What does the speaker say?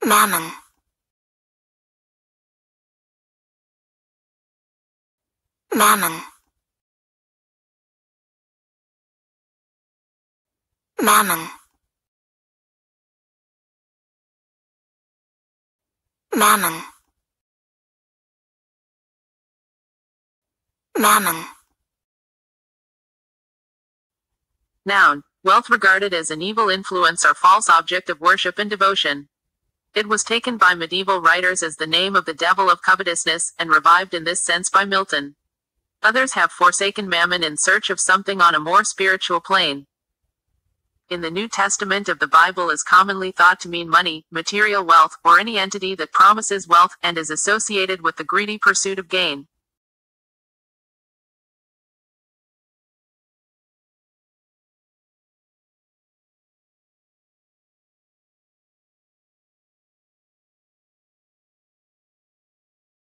Mammon. Mammon. Mammon. Mammon. Mammon. Noun. Wealth regarded as an evil influence or false object of worship and devotion. It was taken by medieval writers as the name of the devil of covetousness, and revived in this sense by Milton. Others have forsaken mammon in search of something on a more spiritual plane. In the New Testament of the Bible is commonly thought to mean money, material wealth, or any entity that promises wealth, and is associated with the greedy pursuit of gain.